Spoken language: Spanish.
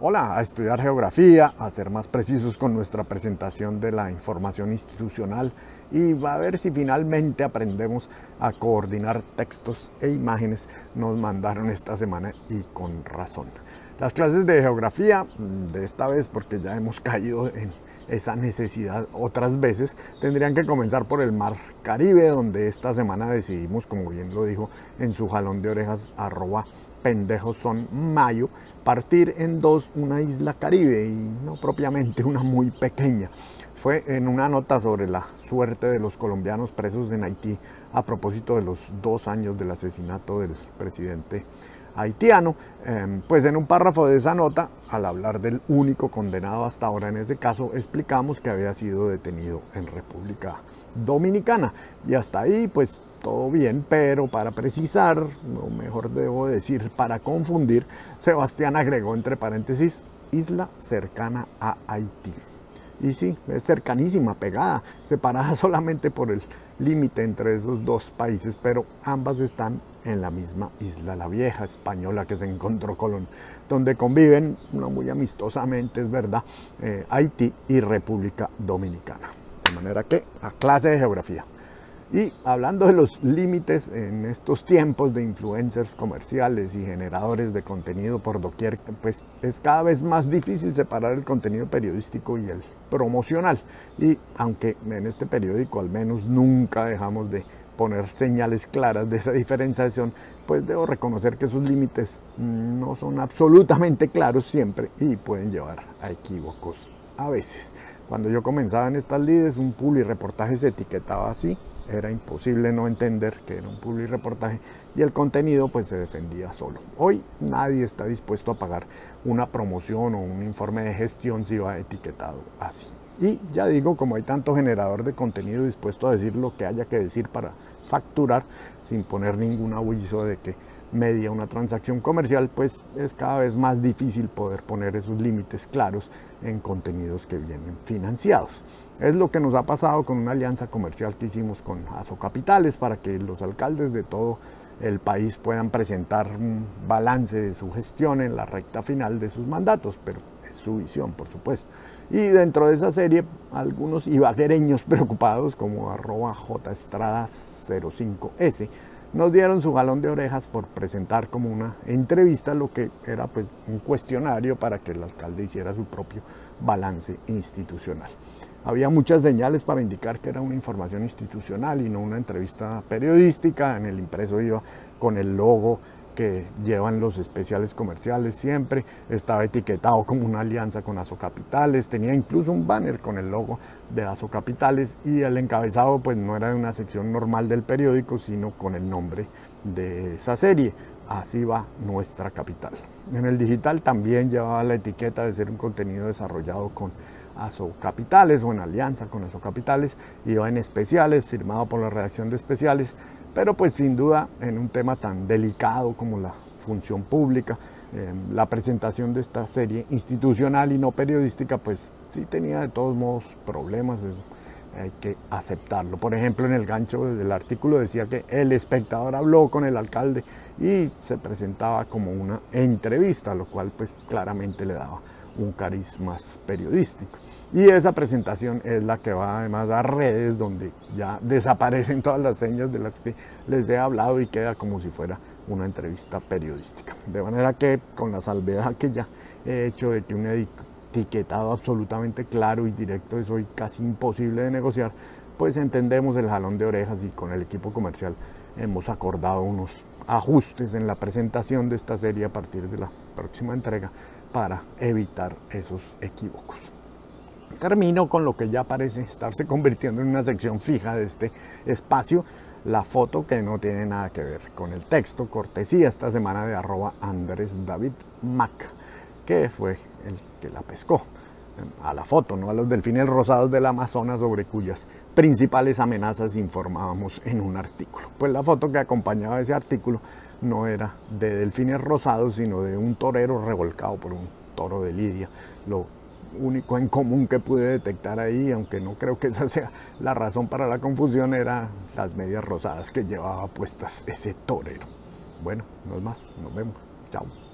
Hola, a estudiar geografía, a ser más precisos con nuestra presentación de la información institucional y a ver si finalmente aprendemos a coordinar textos e imágenes. Nos mandaron esta semana y con razón. Las clases de geografía, de esta vez porque ya hemos caído en esa necesidad otras veces, tendrían que comenzar por el Mar Caribe, donde esta semana decidimos, como bien lo dijo en su jalón de orejas @pendejos son mayo, partir en dos una isla Caribe y no propiamente una muy pequeña. Fue en una nota sobre la suerte de los colombianos presos en Haití a propósito de los 2 años del asesinato del presidente haitiano. Pues en un párrafo de esa nota, al hablar del único condenado hasta ahora en ese caso, explicamos que había sido detenido en República Dominicana. Y hasta ahí pues todo bien, pero para precisar, o mejor debo decir para confundir, Sebastián agregó entre paréntesis, isla cercana a Haití. Y sí, es cercanísima, pegada, separada solamente por el límite entre esos dos países, pero ambas están en la misma isla, la vieja española que se encontró Colón, donde conviven, no muy amistosamente, es verdad, Haití y República Dominicana. De manera que, a clase de geografía. Y hablando de los límites en estos tiempos de influencers comerciales y generadores de contenido por doquier, pues es cada vez más difícil separar el contenido periodístico y el promocional. Y aunque en este periódico al menos nunca dejamos de poner señales claras de esa diferenciación, pues debo reconocer que esos límites no son absolutamente claros siempre y pueden llevar a equívocos a veces. Cuando yo comenzaba en estas lides, un publireportaje se etiquetaba así, era imposible no entender que era un publireportaje y el contenido pues se defendía solo. Hoy nadie está dispuesto a pagar una promoción o un informe de gestión si va etiquetado así. Y ya digo, como hay tanto generador de contenido dispuesto a decir lo que haya que decir para facturar, sin poner ningún aviso de que media una transacción comercial, pues es cada vez más difícil poder poner esos límites claros en contenidos que vienen financiados. Es lo que nos ha pasado con una alianza comercial que hicimos con Azocapitales para que los alcaldes de todo el país puedan presentar un balance de su gestión en la recta final de sus mandatos, pero es su visión, por supuesto. Y dentro de esa serie, algunos ibaguereños preocupados, como @jestrada05s, nos dieron su jalón de orejas por presentar como una entrevista lo que era pues un cuestionario para que el alcalde hiciera su propio balance institucional. Había muchas señales para indicar que era una información institucional y no una entrevista periodística. En el impreso iba con el logo que llevan los especiales comerciales siempre, estaba etiquetado como una alianza con Azocapitales, tenía incluso un banner con el logo de Azocapitales y el encabezado pues no era de una sección normal del periódico, sino con el nombre de esa serie, Así va nuestra capital. En el digital también llevaba la etiqueta de ser un contenido desarrollado con Azocapitales o en alianza con Azocapitales, iba en especiales, firmado por la redacción de especiales, pero pues sin duda en un tema tan delicado como la función pública, la presentación de esta serie institucional y no periodística, pues sí tenía de todos modos problemas, eso hay que aceptarlo. Por ejemplo, en el gancho del artículo decía que el espectador habló con el alcalde y se presentaba como una entrevista, lo cual pues claramente le daba un cariz más periodístico. Y esa presentación es la que va además a redes, donde ya desaparecen todas las señas de las que les he hablado y queda como si fuera una entrevista periodística. De manera que, con la salvedad que ya he hecho de que un etiquetado absolutamente claro y directo es hoy casi imposible de negociar, pues entendemos el jalón de orejas y con el equipo comercial hemos acordado unos ajustes en la presentación de esta serie a partir de la próxima entrega para evitar esos equívocos. Termino con lo que ya parece estarse convirtiendo en una sección fija de este espacio, la foto que no tiene nada que ver con el texto, cortesía esta semana de @AndresDavidMac, que fue el que la pescó. A la foto, no a los delfines rosados del Amazonas, sobre cuyas principales amenazas informábamos en un artículo. Pues la foto que acompañaba ese artículo no era de delfines rosados, sino de un torero revolcado por un toro de lidia. Lo único en común que pude detectar ahí, aunque no creo que esa sea la razón para la confusión, eran las medias rosadas que llevaba puestas ese torero. Bueno, no es más, nos vemos, chao.